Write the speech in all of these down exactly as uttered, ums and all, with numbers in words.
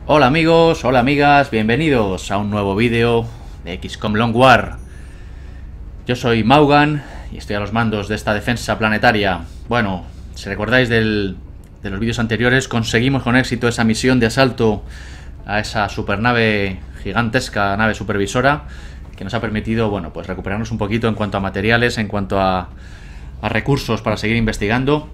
Hola amigos, hola amigas, bienvenidos a un nuevo vídeo de equis com Long War. Yo soy Maugan y estoy a los mandos de esta defensa planetaria. Bueno, si recordáis del, de los vídeos anteriores, conseguimos con éxito esa misión de asalto a esa supernave gigantesca, nave supervisora, que nos ha permitido, bueno, pues recuperarnos un poquito en cuanto a materiales, en cuanto a, a recursos para seguir investigando.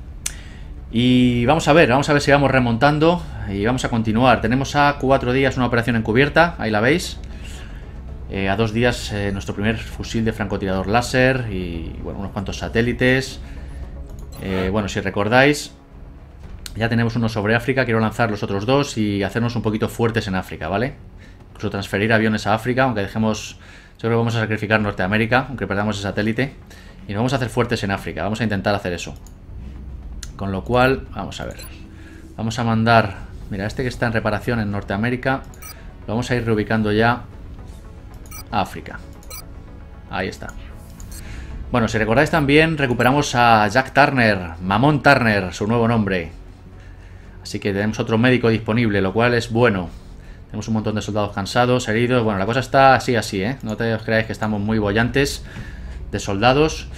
Y vamos a ver, vamos a ver si vamos remontando y vamos a continuar. Tenemos a cuatro días una operación encubierta, ahí la veis. Eh, a dos días eh, nuestro primer fusil de francotirador láser y bueno, unos cuantos satélites. Eh, bueno, si recordáis, ya tenemos uno sobre África, quiero lanzar los otros dos y hacernos un poquito fuertes en África, ¿vale? Incluso transferir aviones a África, aunque dejemos... Yo creo que vamos a sacrificar Norteamérica, aunque perdamos el satélite. Y nos vamos a hacer fuertes en África, vamos a intentar hacer eso. Con lo cual, vamos a ver. Vamos a mandar... Mira, este que está en reparación en Norteamérica, lo vamos a ir reubicando ya a África. Ahí está. Bueno, si recordáis también, recuperamos a Jack Turner, Mamón Turner, su nuevo nombre. Así que tenemos otro médico disponible, lo cual es bueno. Tenemos un montón de soldados cansados, heridos. Bueno, la cosa está así, así, ¿eh? No te os creáis que estamos muy bollantes de soldados.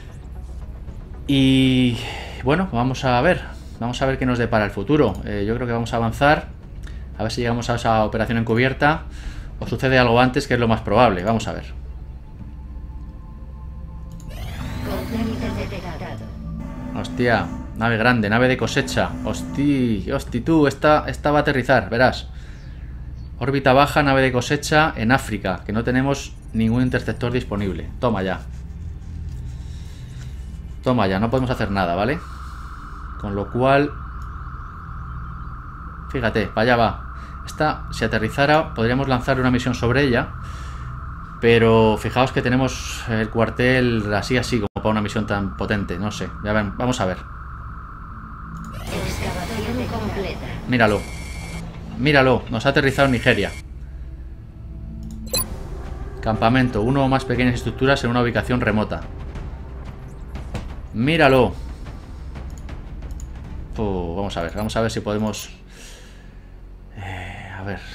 Y... bueno, vamos a ver. Vamos a ver qué nos depara el futuro. Eh, yo creo que vamos a avanzar. A ver si llegamos a esa operación encubierta. O sucede algo antes, que es lo más probable. Vamos a ver. Hostia, nave grande, nave de cosecha. Hostia, hostia, tú, esta, esta va a aterrizar, verás. Órbita baja, nave de cosecha en África, que no tenemos ningún interceptor disponible. Toma ya. Toma ya, no podemos hacer nada, ¿vale? Con lo cual... fíjate, para allá va. Esta, si aterrizara, podríamos lanzar una misión sobre ella. Pero fijaos que tenemos el cuartel así, así, como para una misión tan potente. No sé, ya ven, vamos a ver. Excavación completa. Míralo. Míralo, nos ha aterrizado en Nigeria. Campamento, uno o más pequeñas estructuras en una ubicación remota. Míralo. Uh, vamos a ver, vamos a ver si podemos... Eh, a ver...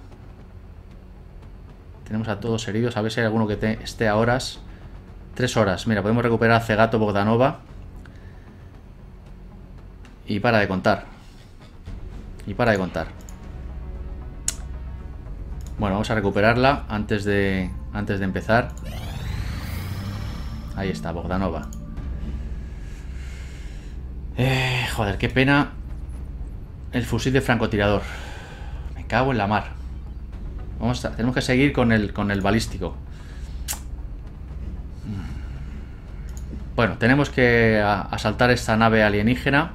Tenemos a todos heridos, a ver si hay alguno que te... esté a horas. Tres horas, mira, podemos recuperar a Cegato Bogdanova. Y para de contar. Y para de contar. Bueno, vamos a recuperarla antes de... antes de empezar. Ahí está, Bogdanova. Eh, joder, qué pena el fusil de francotirador. Me cago en la mar. Vamos a, tenemos que seguir con el, con el balístico. Bueno, tenemos que a, asaltar esta nave alienígena,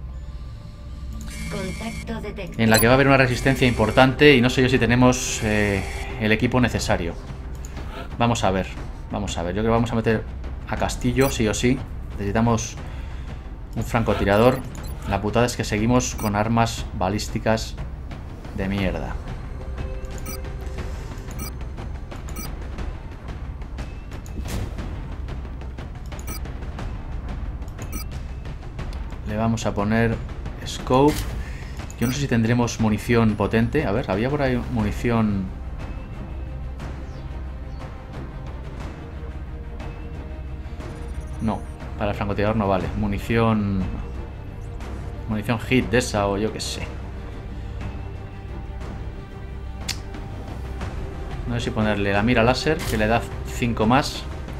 en la que va a haber una resistencia importante y no sé yo si tenemos eh, el equipo necesario. Vamos a ver, vamos a ver. Yo creo que vamos a meter a Castillo, sí o sí. Necesitamos un francotirador. La putada es que seguimos con armas balísticas de mierda. Le vamos a poner scope. Yo no sé si tendremos munición potente. A ver, había por ahí munición... No, para el francotirador no vale. Munición... munición hit de esa o yo qué sé. No sé si ponerle la mira láser, que le da cinco más.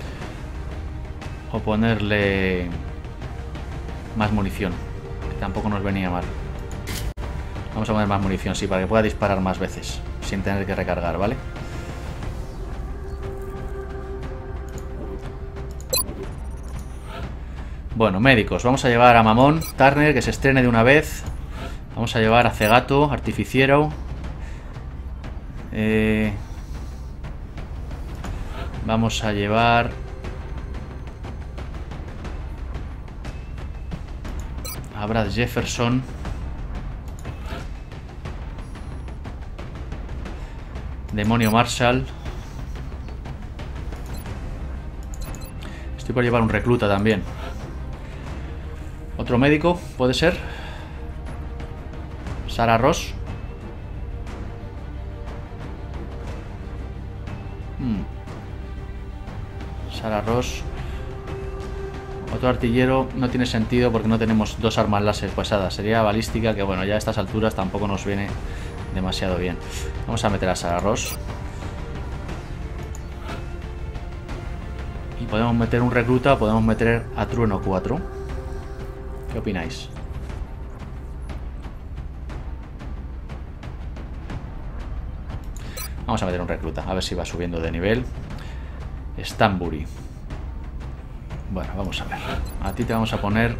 O ponerle... más munición, que tampoco nos venía mal. Vamos a poner más munición, sí, para que pueda disparar más veces sin tener que recargar, ¿vale? Bueno, médicos, vamos a llevar a Mamón Turner, que se estrene de una vez. Vamos a llevar a Cegato, artificiero. eh... Vamos a llevar a Brad Jefferson. Demonio Marshall. Estoy por llevar un recluta también. Otro médico, puede ser. Sarah Ross. Hmm. Sara Ross. Otro artillero no tiene sentido porque no tenemos dos armas láser pesadas. Sería balística, que bueno, ya a estas alturas tampoco nos viene demasiado bien. Vamos a meter a Sara Ross. Y podemos meter un recluta, podemos meter a Trueno cuatro. ¿Qué opináis? Vamos a meter un recluta, a ver si va subiendo de nivel. Stanbury. Bueno, vamos a ver. A ti te vamos a poner...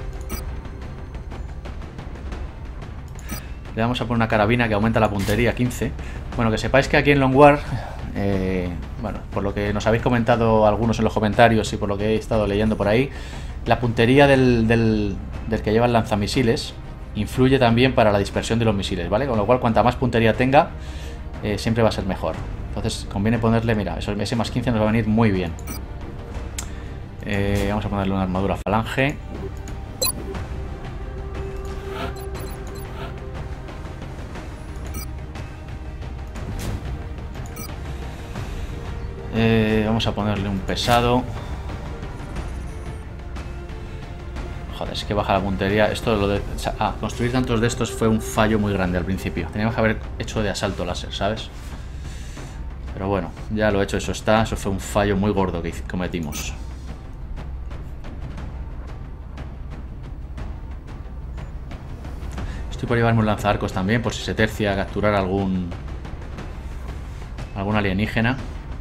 Le vamos a poner una carabina que aumenta la puntería quince. Bueno, que sepáis que aquí en Longwar, eh, bueno, por lo que nos habéis comentado algunos en los comentarios y por lo que he estado leyendo por ahí, la puntería del, del, del que lleva el lanzamisiles influye también para la dispersión de los misiles, ¿vale? Con lo cual, cuanta más puntería tenga, eh, siempre va a ser mejor. Entonces, conviene ponerle, mira, eso, ese más quince nos va a venir muy bien. Eh, vamos a ponerle una armadura falange. Eh, vamos a ponerle un pesado. Joder, es que baja la puntería. Esto lo de... O sea, ah, construir tantos de estos fue un fallo muy grande al principio. Teníamos que haber hecho de asalto láser, ¿sabes? Pero bueno, ya lo he hecho, eso está. Eso fue un fallo muy gordo que cometimos. Estoy por llevarme un lanzaarcos también, por si se tercia a capturar algún... algún alienígena.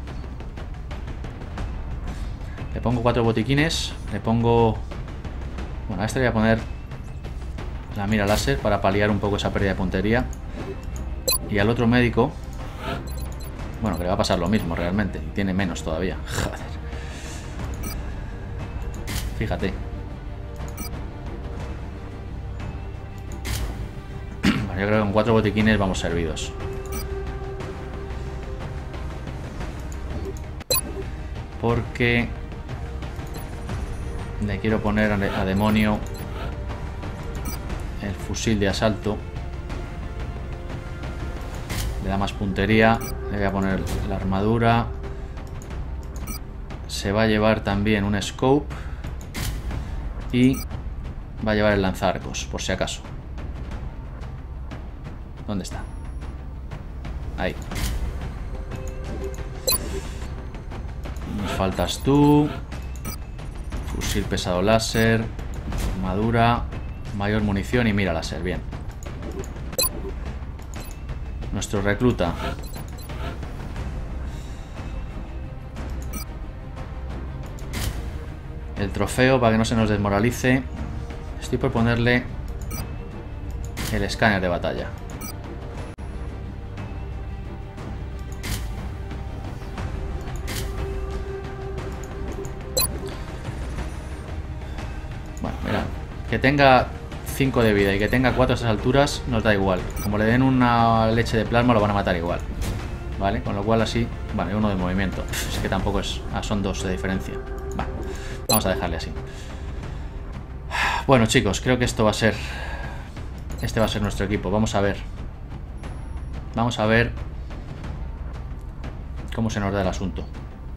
Le pongo cuatro botiquines. Le pongo... Bueno, a este le voy a poner la mira láser para paliar un poco esa pérdida de puntería. Y al otro médico, bueno, que le va a pasar lo mismo realmente. Y tiene menos todavía. Joder. Fíjate. Bueno, yo creo que con cuatro botiquines vamos servidos. Porque... le quiero poner a demonio el fusil de asalto. Le da más puntería. Le voy a poner la armadura. Se va a llevar también un scope. Y va a llevar el lanzaarcos, por si acaso. ¿Dónde está? Ahí. Nos faltas tú. Fusil pesado láser, armadura, mayor munición y mira láser, bien. Nuestro recluta. El trofeo para que no se nos desmoralice. Estoy por ponerle el escáner de batalla. Que tenga cinco de vida y que tenga cuatro a esas alturas nos da igual. Como le den una leche de plasma lo van a matar igual. ¿Vale? Con lo cual así... Vale, uno de movimiento. Es que tampoco es... Ah, son dos de diferencia. Vale, vamos a dejarle así. Bueno, chicos, creo que esto va a ser... Este va a ser nuestro equipo. Vamos a ver. Vamos a ver cómo se nos da el asunto.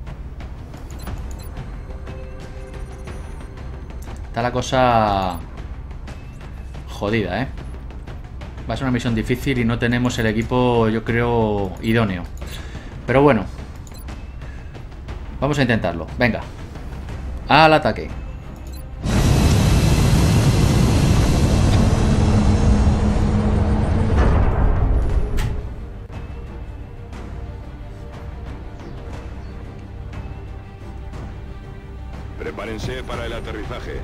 Está la cosa jodida, ¿eh? Va a ser una misión difícil y no tenemos el equipo, yo creo, idóneo. Pero bueno, vamos a intentarlo. Venga, al ataque. Prepárense para el aterrizaje.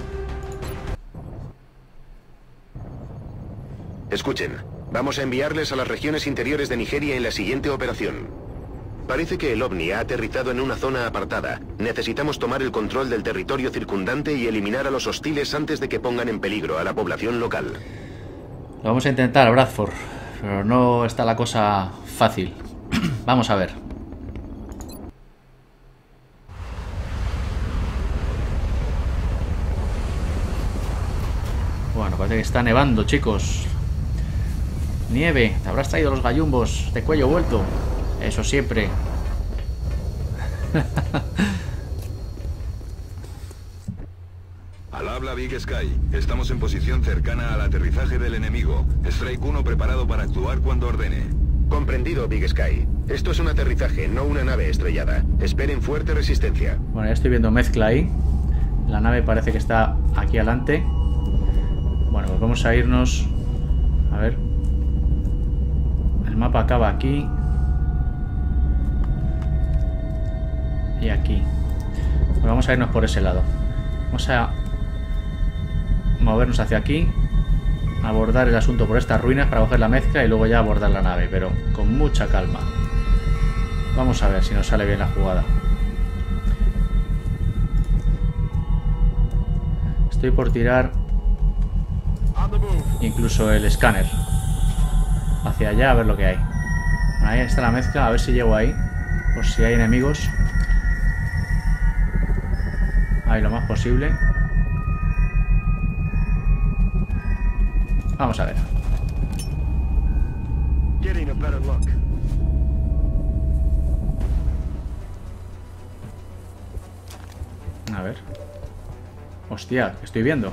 Escuchen, vamos a enviarles a las regiones interiores de Nigeria en la siguiente operación. Parece que el ovni ha aterrizado en una zona apartada. Necesitamos tomar el control del territorio circundante y eliminar a los hostiles antes de que pongan en peligro a la población local. Lo vamos a intentar, Bradford, pero no está la cosa fácil. Vamos a ver. Bueno, parece que está nevando, chicos. Nieve, te habrás traído los gallumbos de cuello vuelto. Eso siempre. Al habla Big Sky. Estamos en posición cercana al aterrizaje del enemigo. Strike uno preparado para actuar cuando ordene. Comprendido, Big Sky. Esto es un aterrizaje, no una nave estrellada. Esperen fuerte resistencia. Bueno, ya estoy viendo mezcla ahí. La nave parece que está aquí adelante. Bueno, pues vamos a irnos... A ver. El mapa acaba aquí. Y aquí. Pues vamos a irnos por ese lado. Vamos a movernos hacia aquí. Abordar el asunto por estas ruinas para coger la mezcla y luego ya abordar la nave, pero con mucha calma. Vamos a ver si nos sale bien la jugada. Estoy por tirar incluso el escáner hacia allá a ver lo que hay. Ahí está la mezcla, a ver si llego ahí, por si hay enemigos. Ahí lo más posible. Vamos a ver. A ver. Hostia, ¿qué estoy viendo?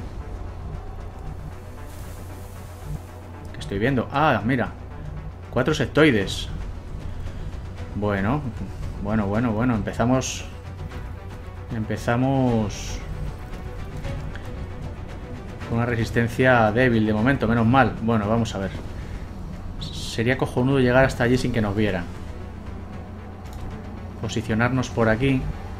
¿Qué estoy viendo? Ah, mira. Cuatro sectoides. Bueno, bueno, bueno, bueno. Empezamos... Empezamos... Con una resistencia débil de momento, menos mal. Bueno, vamos a ver. Sería cojonudo llegar hasta allí sin que nos vieran. Posicionarnos por aquí.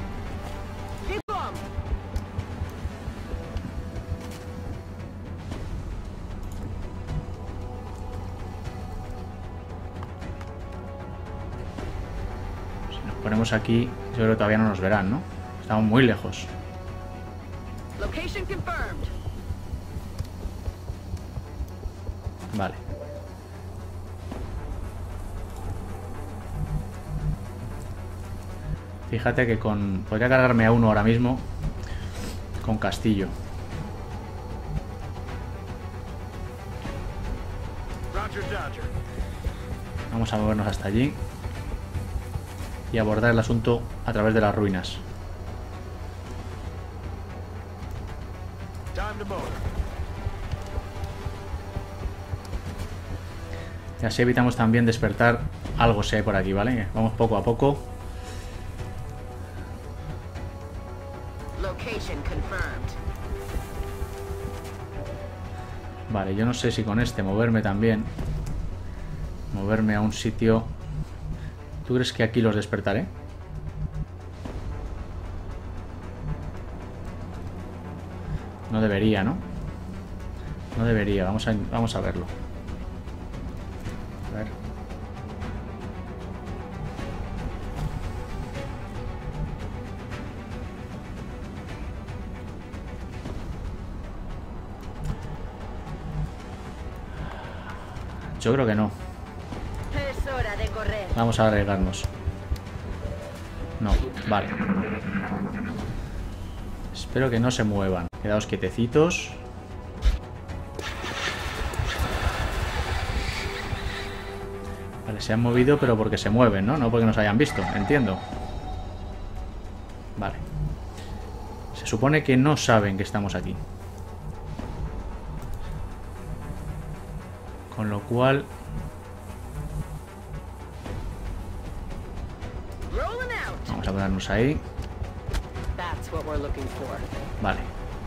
Si nos ponemos aquí, yo creo que todavía no nos verán, ¿no? Estamos muy lejos. Vale. Fíjate que con... Podría cargarme a uno ahora mismo con Castillo. Vamos a movernos hasta allí y abordar el asunto a través de las ruinas. Y así evitamos también despertar algo si hay por aquí, ¿vale? Vamos poco a poco. Vale, yo no sé si con este moverme también. Moverme a un sitio. ¿Tú crees que aquí los despertaré? No debería, ¿no? No debería, vamos a, vamos a verlo. A ver. Yo creo que no. Es hora de correr. Vamos a arriesgarnos. No, vale. Espero que no se muevan. Quedaos quietecitos. Vale, se han movido, pero porque se mueven, ¿no? No porque nos hayan visto, entiendo. Vale. Se supone que no saben que estamos aquí. Con lo cual... Vamos a ponernos ahí. Vale.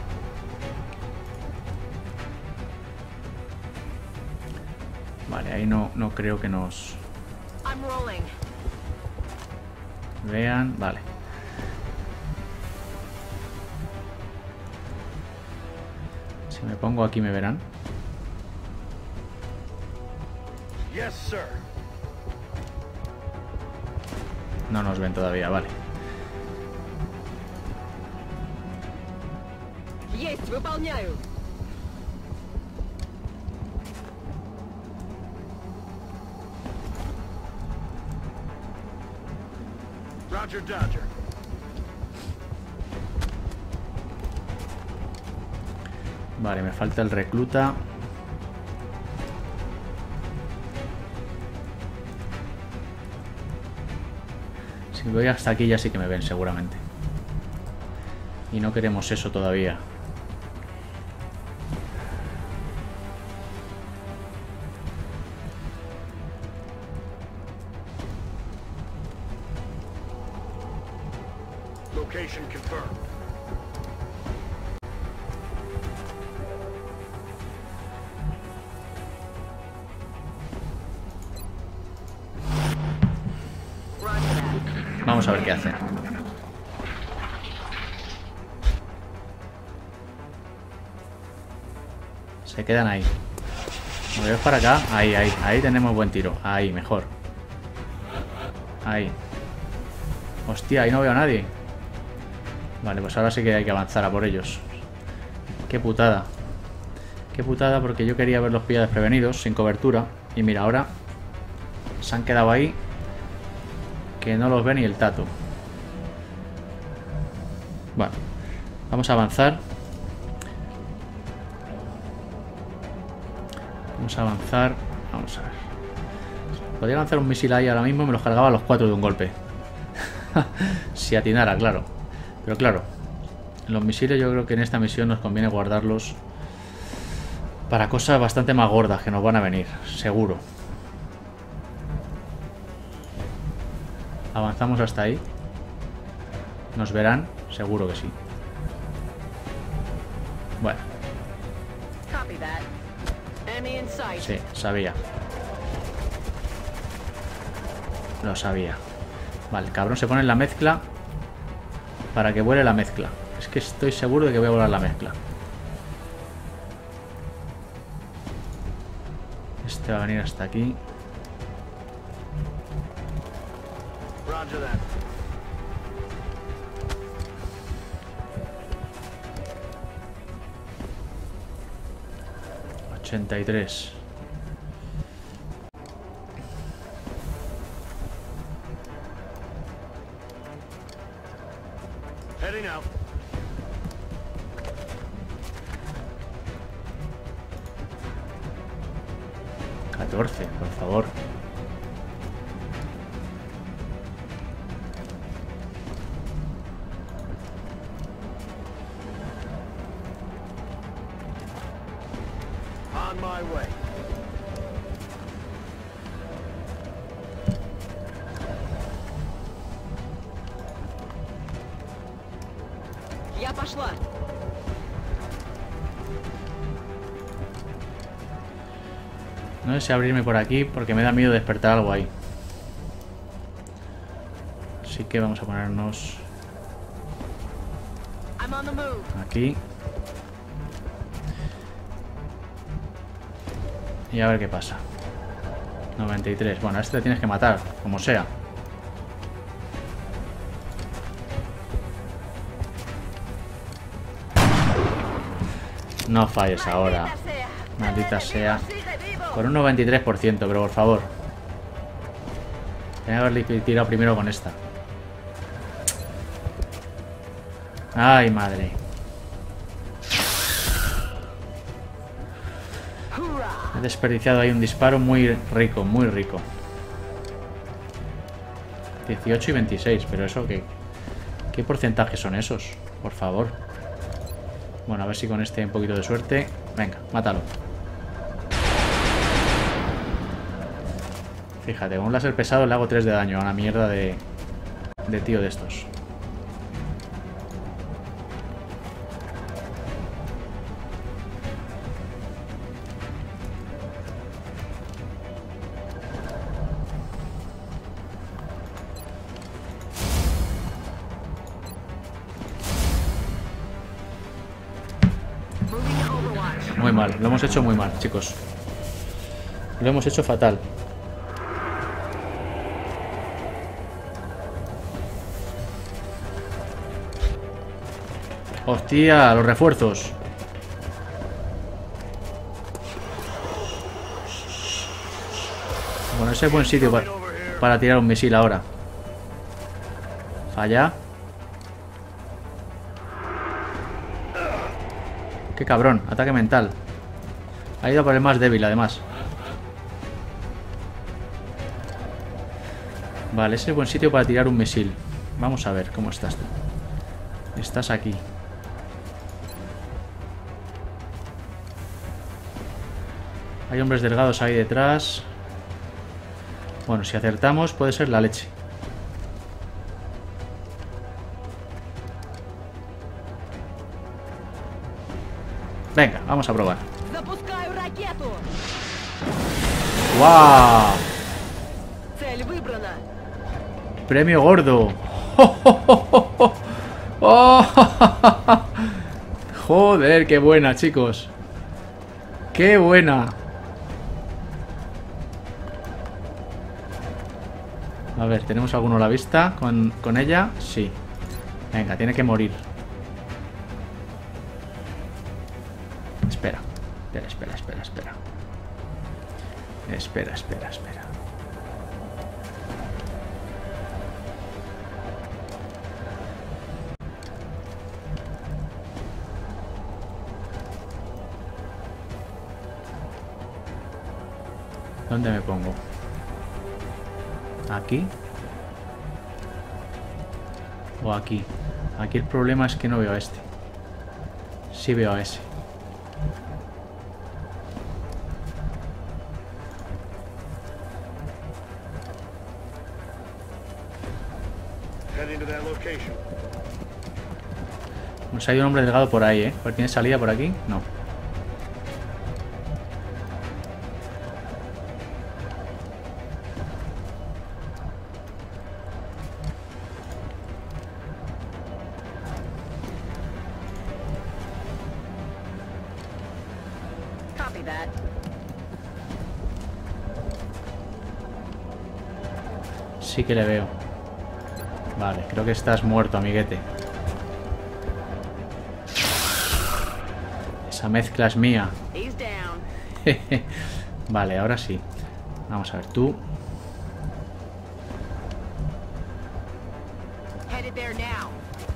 Vale, ahí no, no creo que nos vean. Vale. Si me pongo aquí me verán. Yes, sir. No nos ven todavía, vale. Есть, выполняю. Roger, Dodger. Vale, me falta el recluta. Si voy hasta aquí ya sí que me ven seguramente. Y no queremos eso todavía. Location confirmed. Vamos a ver qué hacen. Se quedan ahí. Movemos para acá. Ahí, ahí. Ahí tenemos buen tiro. Ahí, mejor. Ahí. Hostia, ahí no veo a nadie. Vale, pues ahora sí que hay que avanzar a por ellos. Qué putada. Qué putada, porque yo quería verlos pillados desprevenidos, sin cobertura. Y mira, ahora se han quedado ahí, que no los ve ni el tato. Bueno, vamos a avanzar. Vamos a avanzar. Vamos a ver. Podría lanzar un misil ahí ahora mismo y me los cargaba a los cuatro de un golpe. Si atinara, claro. Pero claro, los misiles yo creo que en esta misión nos conviene guardarlos para cosas bastante más gordas que nos van a venir, seguro. Avanzamos hasta ahí. ¿Nos verán? Seguro que sí. Bueno. Sí, sabía. Lo sabía. Vale, el cabrón se pone en la mezcla para que vuele la mezcla. Es que estoy seguro de que voy a volar la mezcla. Este va a venir hasta aquí. ochenta y tres. Heading out. catorce, por favor. On my way. Я пошла. No sé si abrirme por aquí porque me da miedo despertar algo ahí. Así que vamos a ponernos I'm on the move. aquí. Y a ver qué pasa. noventa y tres. Bueno, a este le tienes que matar, como sea. No falles ahora. Maldita sea. Con un noventa y tres por ciento, pero por favor. Tenía que haberle tirado primero con esta. Ay, madre. He desperdiciado ahí un disparo muy rico, muy rico. dieciocho y veintiséis, pero eso qué. ¿Qué porcentajes son esos? Por favor. Bueno, a ver si con este un poquito de suerte. Venga, mátalo. Fíjate, con un láser pesado le hago tres de daño a una mierda de, de tío de estos. Muy mal, lo hemos hecho muy mal, chicos. Lo hemos hecho fatal. Hostia, los refuerzos. Bueno, ese es buen sitio para, para tirar un misil ahora. Falla. Qué cabrón, ataque mental. Ha ido por el más débil, además. Vale, ese es el buen sitio para tirar un misil. Vamos a ver cómo estás tú. Estás aquí. Hay hombres delgados ahí detrás. Bueno, si acertamos puede ser la leche. Venga, vamos a probar. Запускаю ракету. ¡Wow! Цель выбрана. Premio gordo. ¡Oh! Joder, qué buena, chicos. Qué buena. A ver, ¿tenemos alguno a la vista con, con ella? Sí. Venga, tiene que morir. Espera. Espera, espera, espera, espera. Espera, espera, espera. ¿Dónde me pongo? ¿Aquí? ¿O aquí? Aquí el problema es que no veo a este. Sí veo a ese. Heading to that location. Nos ha ido un hombre delgado por ahí, ¿eh? ¿Tiene salida por aquí? No. Copy that. Sí que le veo. Vale, creo que estás muerto, amiguete. Esa mezcla es mía. He's down. Vale, ahora sí. Vamos a ver, tú. Headed there now.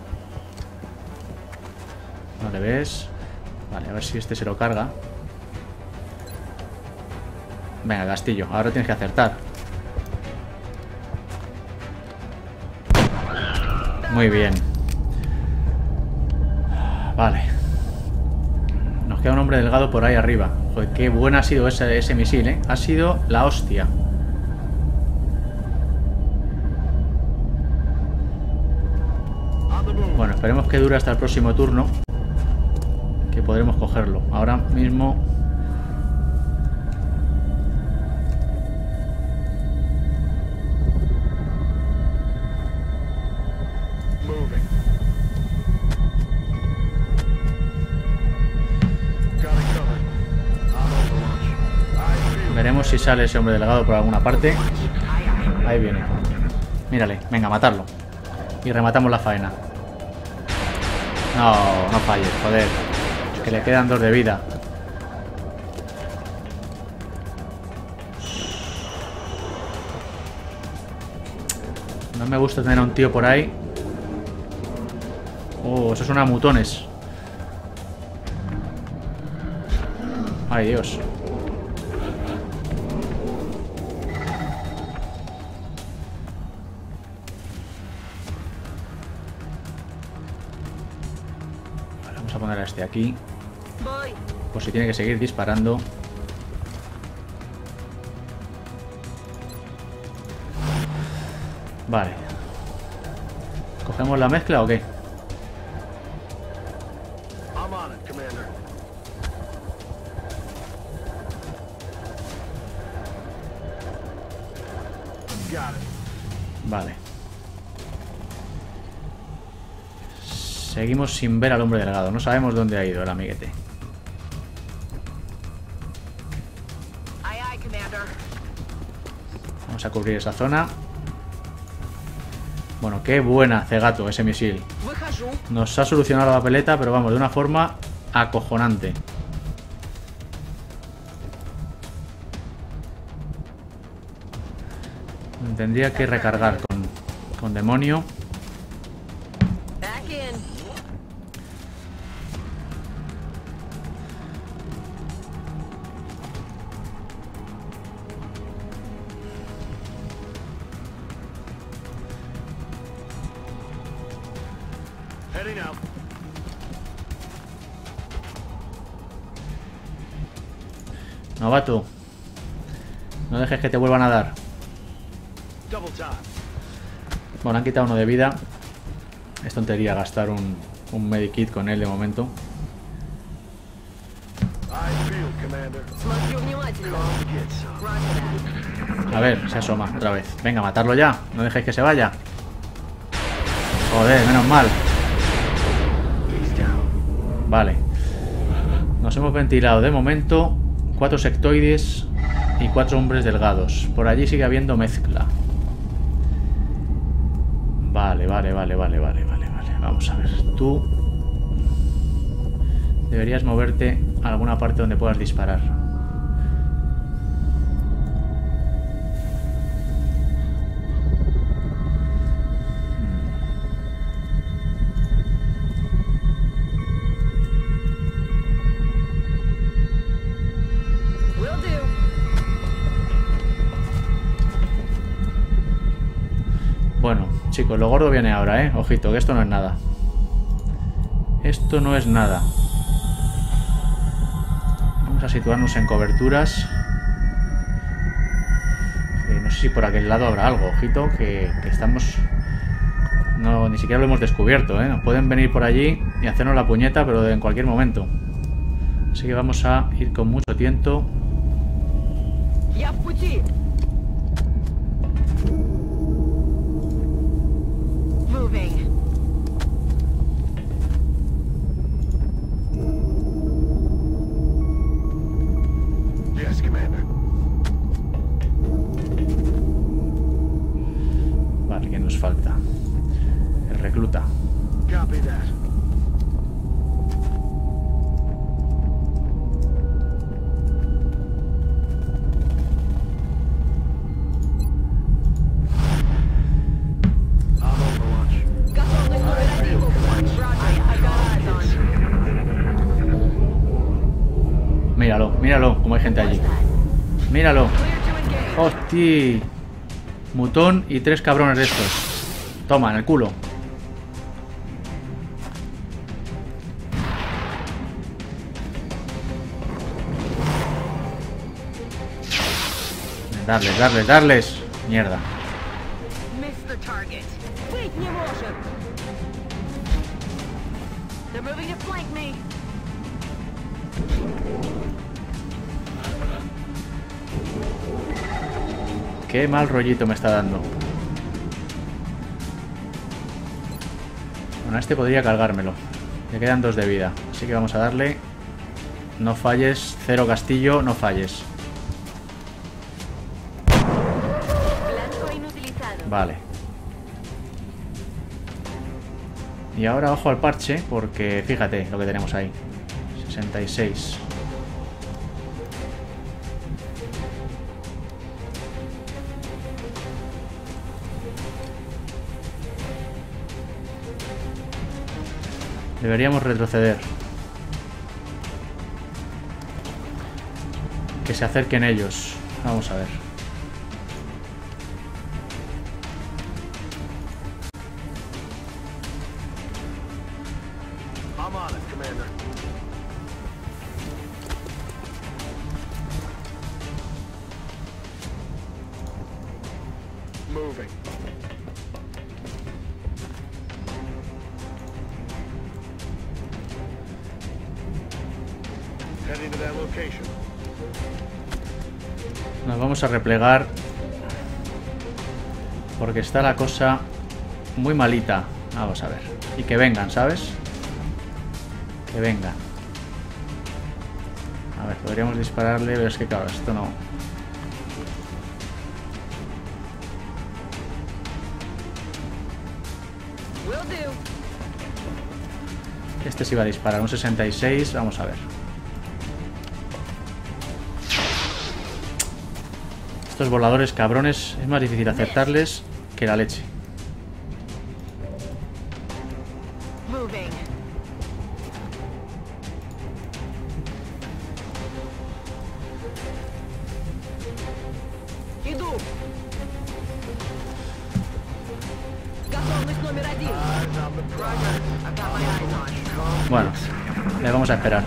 ¿No le ves? Vale, a ver si este se lo carga. Venga, Castillo, ahora tienes que acertar. Muy bien. Vale. Nos queda un hombre delgado por ahí arriba. Joder, qué buena ha sido ese, ese misil, ¿eh? Ha sido la hostia. Bueno, esperemos que dure hasta el próximo turno, que podremos cogerlo. Ahora mismo... Moving. Got it covered. I'm on the launch. I feel Veremos si sale ese hombre delgado por alguna parte. Ahí viene. Mírale, venga, matarlo. Y rematamos la faena. No, no falles, joder. Que le quedan dos de vida. No me gusta tener a un tío por ahí. Oh, esos son amutones. Ay, Dios. Vale, vamos a poner a este aquí. Voy. Por si tiene que seguir disparando. Vale. ¿Cogemos la mezcla o qué? I'm on it, Commander. Got it. Vale. Seguimos sin ver al hombre delgado. No sabemos dónde ha ido el amiguete. Aye, aye, Commander. Vamos a cubrir esa zona. Bueno, qué buena, Cegato, ese misil. Выхожу. Nos ha solucionado la papeleta, pero vamos, de una forma acojonante. Tendría que recargar con, con demonio. Back in. Heading out. Novato. No dejes que te vuelvan a dar. Double time. Bueno, han quitado uno de vida. Es tontería gastar un, un medikit con él de momento. I feel, Commander. Смотрю внимательно. Get some. Roger that. A ver, se asoma otra vez. Venga, matarlo ya. No dejéis que se vaya. Joder, menos mal. He's down. Vale. Nos hemos ventilado de momento cuatro sectoides y cuatro hombres delgados. Por allí sigue habiendo mezcla. Vale, vale, vale, vale, vale, vale, vale. Vamos a ver. Tú deberías moverte a alguna parte donde puedas disparar. Will do. Bueno, chicos, lo gordo viene ahora, ¿eh? Ojito, que esto no es nada. Esto no es nada. Vamos a situarnos en coberturas. Eh, no sé si por aquel lado habrá algo. Ojito, que, que estamos... No, ni siquiera lo hemos descubierto, ¿eh? Nos pueden venir por allí y hacernos la puñeta, pero en cualquier momento. Así que vamos a ir con mucho tiento. Я в пути. Moving. Yes, Commander. Vale, ¿qué nos falta? El recluta. Copy that. I'm Overwatch. Готовность номер один. Roger. I got eyes on you. Míralo, míralo, como hay gente allí. Míralo. Clear to engage. ¡Hostia! Mutón y tres cabrones de estos. Toma, en el culo. Darles, darles, darles. Mierda. Missed the target. Wait, не может. They're moving to flank me. Qué mal rollito me está dando. Bueno, a este podría cargármelo. Le quedan dos de vida. Así que vamos a darle. No falles. Cero castillo, no falles. Blanco inutilizado. Vale. Y ahora ojo al parche, porque fíjate lo que tenemos ahí. sesenta y seis. Deberíamos retroceder. Que se acerquen ellos. Vamos a ver. I'm on it, Commander. Moving. Heading to that location. Nos vamos a replegar. Porque está la cosa muy malita. Vamos a ver. Y que vengan, ¿sabes? Que vengan. A ver, podríamos dispararle, pero es que claro, esto no. Will do. Este sí va a disparar, un sesenta y seis, vamos a ver. Estos voladores cabrones es más difícil acertarles que la leche. Moving. Иду. Готовность номер один. Eyes on I've got my eyes on. Bueno, le vamos a esperar.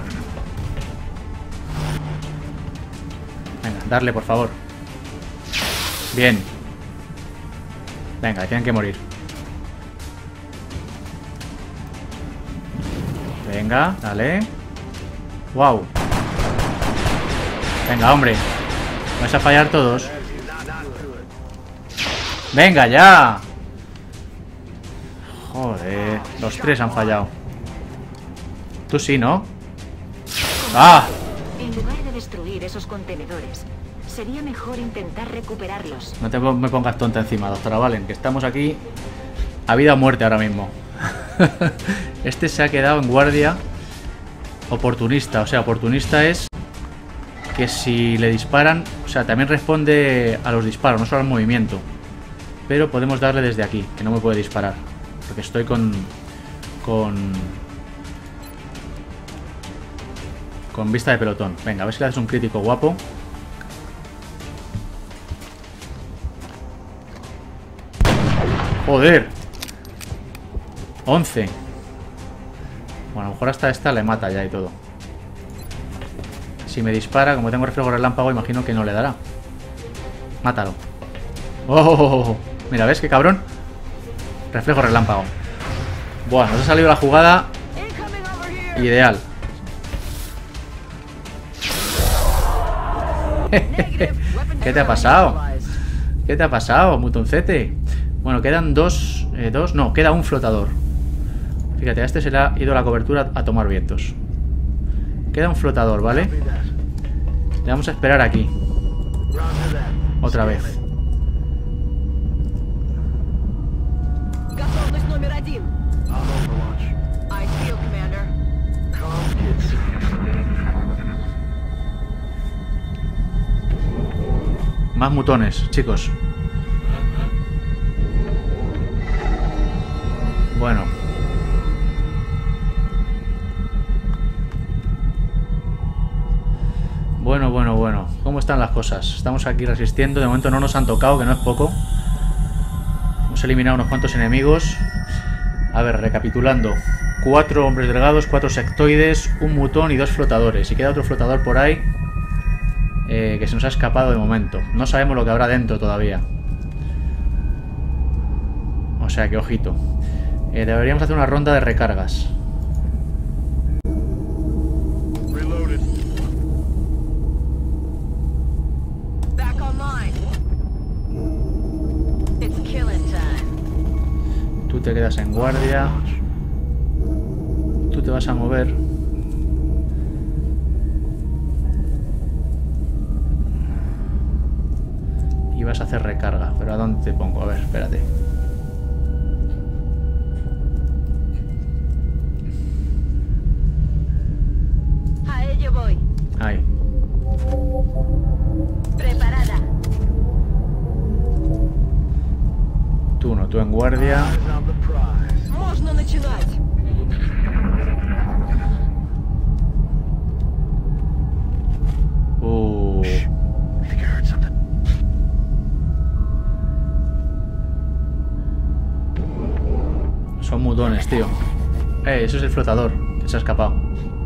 Venga, darle, por favor. Bien. Venga, tienen que morir. Venga, dale. Wow. Venga, hombre. Vais a fallar todos. Venga, ya. Joder, los tres han fallado. Tú sí, ¿no? ¡Ah! En lugar de destruir esos contenedores, sería mejor intentar recuperarlos. No te me pongas tonta encima, doctora Valen, que estamos aquí a vida o muerte ahora mismo. Este se ha quedado en guardia oportunista. O sea, oportunista es que si le disparan, o sea, también responde a los disparos, no solo al movimiento. Pero podemos darle desde aquí, que no me puede disparar, porque estoy con... Con... Con vista de pelotón. Venga, a ver si le haces un crítico guapo. ¡Joder! once. Bueno, a lo mejor hasta esta le mata ya y todo. Si me dispara, como tengo reflejo relámpago, imagino que no le dará. Mátalo. ¡Oh! Mira, ¿ves qué cabrón? Reflejo relámpago. Buah, nos ha salido la jugada ideal. ¿Qué te ha pasado? ¿Qué te ha pasado, mutoncete? Bueno, quedan dos, eh, dos, no, queda un flotador. Fíjate, a este se le ha ido la cobertura a tomar vientos. Queda un flotador, ¿vale? Le vamos a esperar aquí. Otra vez. Готовность номер один. I'm Overwatch. I feel, Commander. Calm kids. Más mutones, chicos. Bueno. Bueno, bueno, bueno. ¿Cómo están las cosas? Estamos aquí resistiendo. De momento no nos han tocado, que no es poco. Hemos eliminado unos cuantos enemigos. A ver, recapitulando. Cuatro hombres delgados, cuatro sectoides, un mutón y dos flotadores. Y queda otro flotador por ahí. Eh, que se nos ha escapado de momento. No sabemos lo que habrá dentro todavía. O sea que ojito. Eh, deberíamos hacer una ronda de recargas. Reloaded. Back online. It's killing time. Tú te quedas en guardia. Tú te vas a mover. Y vas a hacer recarga. Pero ¿a dónde te pongo? A ver, espérate. A ello voy. Ahí. Preparada. Tú no, tú en guardia. Eyes on the prize. Можно начинать. Uh. I think I heard something. Son mutones, tío. Eh, eso es el flotador que se ha escapado.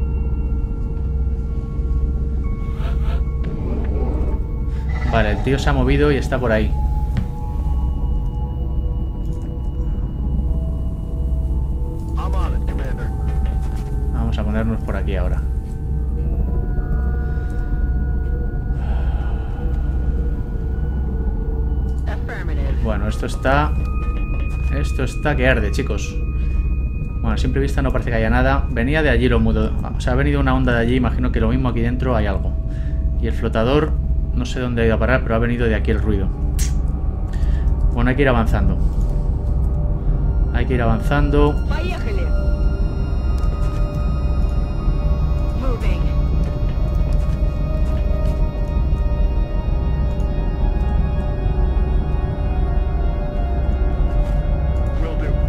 Vale, el tío se ha movido y está por ahí. I'm on it, Commander. Vamos a ponernos por aquí ahora. Affirmative. Bueno, esto está... Esto está que arde, chicos. Bueno, a simple vista no parece que haya nada. Venía de allí lo mudo. O sea, ha venido una onda de allí. Imagino que lo mismo aquí dentro hay algo. Y el flotador, no sé dónde ha ido a parar, pero ha venido de aquí el ruido. Bueno, hay que ir avanzando. Hay que ir avanzando. Поехали. Moving. Will do.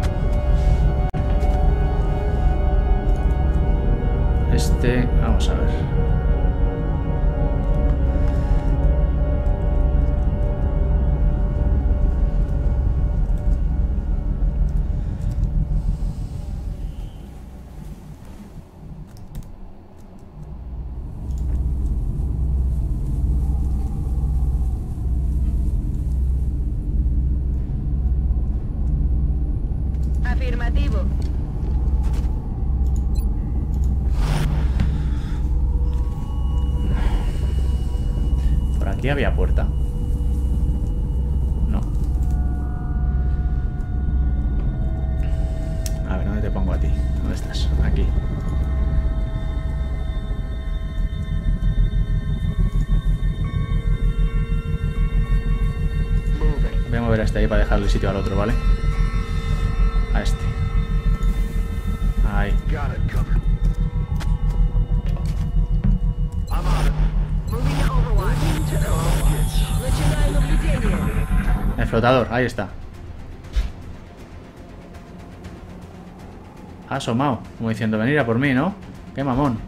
Este... Vamos a ver. pongo a ti? ¿Dónde estás? Aquí. Voy a mover a este ahí para dejarle sitio al otro, ¿vale? A este. Ahí. Got it covered. I'm on it. Moving to Overwatch. Начинаю наблюдение. El flotador, ahí está. Ha asomado, como diciendo, venir a por mí, ¿no? Qué mamón.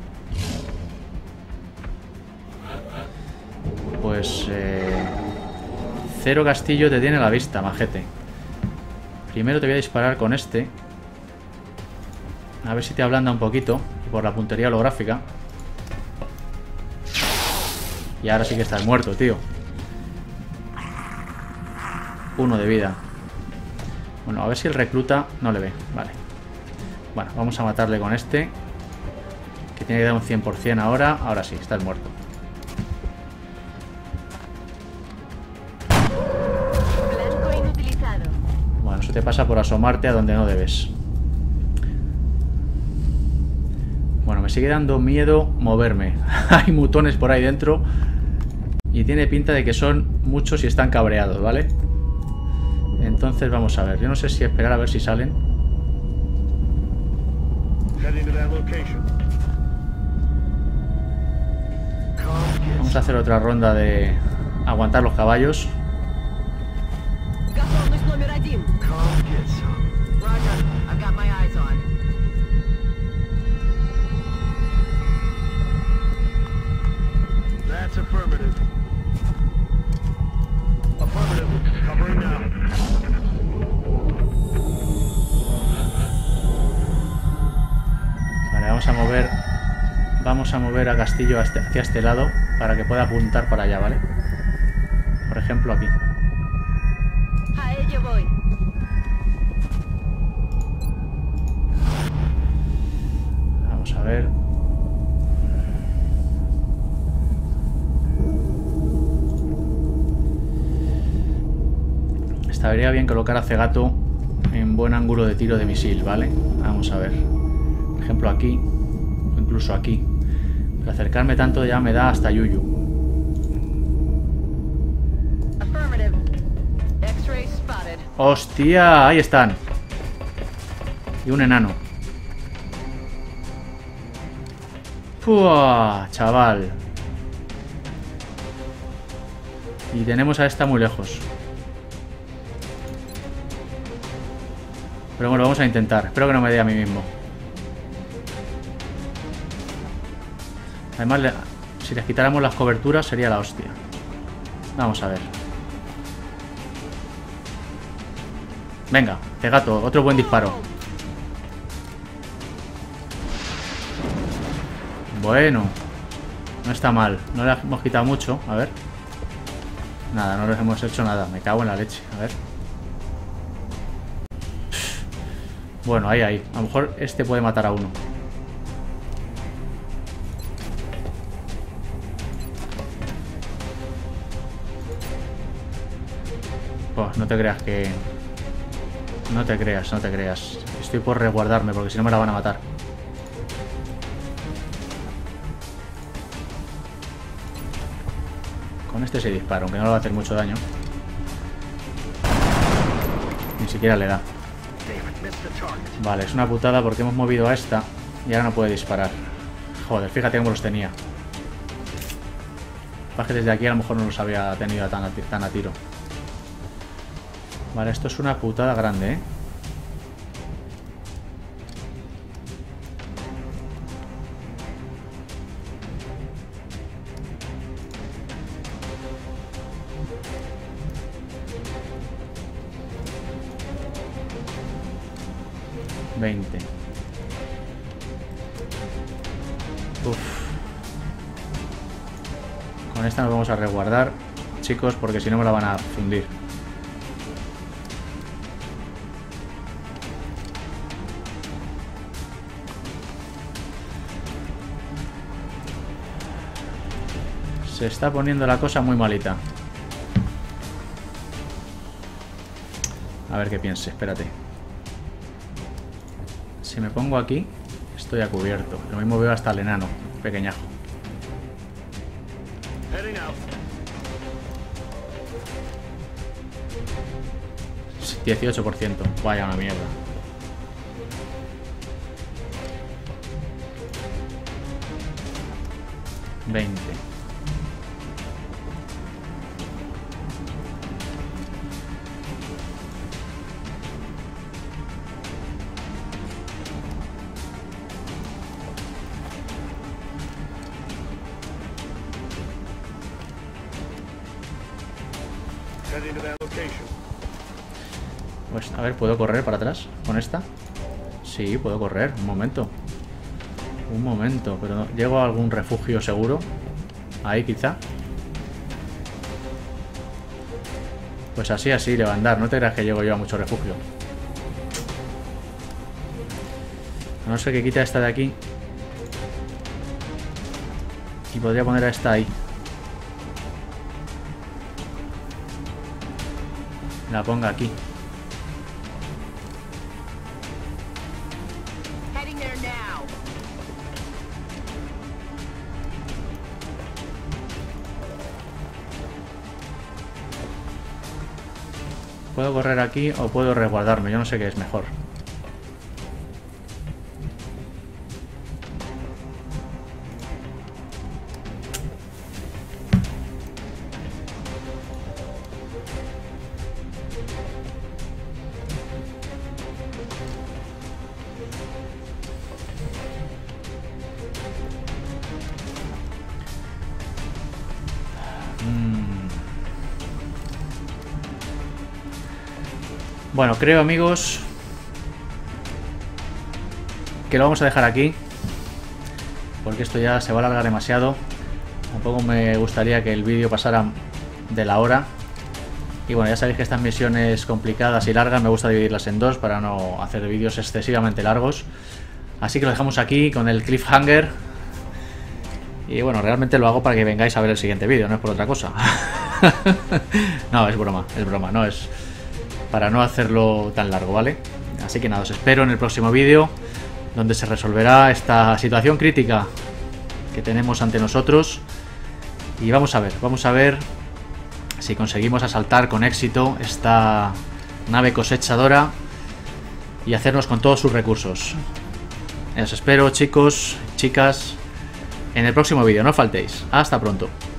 Pues eh, cero castillo te tiene a la vista, majete. Primero te voy a disparar con este. A ver si te ablanda un poquito. Por la puntería holográfica. Y ahora sí que estás muerto, tío. Uno de vida. Bueno, a ver si el recluta no le ve. Vale. Bueno, vamos a matarle con este. Que tiene que dar un cien por cien ahora. Ahora sí, estás muerto. Blanco inutilizado. Bueno, eso te pasa por asomarte a donde no debes. Bueno, me sigue dando miedo moverme. Hay mutones por ahí dentro. Y tiene pinta de que son muchos y están cabreados, ¿vale? Entonces vamos a ver. Yo no sé si esperar a ver si salen. Heading to that location. Vamos a hacer otra ronda de aguantar los caballos. Готовность номер один. Come get some. Roger. I've got my eyes on. That's affirmative. Affirmative. Covering now. Vale, vamos a mover. Vamos a mover a Castillo hacia este lado para que pueda apuntar para allá, ¿vale? Por ejemplo, aquí. A ello voy. Vamos a ver. Estaría bien colocar a Cegato en buen ángulo de tiro de misil, ¿vale? Vamos a ver. Por ejemplo, aquí. O incluso aquí. Pero acercarme tanto ya me da hasta yuyu. Affirmative. X-ray spotted. ¡Hostia! Ahí están. Y un enano. ¡Pua! Chaval. Y tenemos a esta muy lejos. Pero bueno, vamos a intentar. Espero que no me dé a mí mismo. Además, le- si les quitáramos las coberturas sería la hostia. Vamos a ver. Venga, Cegato, otro buen disparo. Bueno. No está mal. No le hemos quitado mucho. A ver. Nada, no les hemos hecho nada. Me cago en la leche. A ver. Bueno, ahí, ahí. A lo mejor este puede matar a uno. Pues no te creas que... No te creas, no te creas. Estoy por resguardarme porque si no me la van a matar. Con este se dispara, aunque no le va a hacer mucho daño. Ni siquiera le da. Vale, es una putada porque hemos movido a esta y ahora no puede disparar. Joder, fíjate cómo los tenía. Pasa que desde aquí a lo mejor no los había tenido tan a, tan a tiro. Vale, esto es una putada grande, ¿eh? veinte. Uf. Con esta nos vamos a resguardar, chicos, porque si no me la van a fundir. Se está poniendo la cosa muy malita. A ver qué piense, espérate. Si me pongo aquí, estoy a cubierto. Lo mismo veo hasta el enano, pequeñajo. Heading out. dieciocho por ciento. Vaya una mierda. veinte. Heading to that location. Pues a ver, ¿puedo correr para atrás con esta? Sí, puedo correr. Un momento. Un momento, pero ¿llego a algún refugio seguro? Ahí quizá. Pues así, así le va a andar. No te creas que llego yo a mucho refugio. A no ser que quite esta de aquí. Y podría poner a esta ahí. La ponga aquí. Heading there now. Puedo correr aquí o puedo resguardarme. Yo no sé qué es mejor. Bueno, creo, amigos, que lo vamos a dejar aquí, porque esto ya se va a alargar demasiado. Tampoco me gustaría que el vídeo pasara de la hora. Y bueno, ya sabéis que estas misiones complicadas y largas me gusta dividirlas en dos para no hacer vídeos excesivamente largos. Así que lo dejamos aquí con el cliffhanger. Y bueno, realmente lo hago para que vengáis a ver el siguiente vídeo, no es por otra cosa. No, es broma, es broma, no es... para no hacerlo tan largo, ¿vale? Así que nada, os espero en el próximo vídeo, donde se resolverá esta situación crítica que tenemos ante nosotros. Y vamos a ver, vamos a ver si conseguimos asaltar con éxito esta nave cosechadora y hacernos con todos sus recursos. Os espero, chicos, chicas, en el próximo vídeo, no faltéis. Hasta pronto.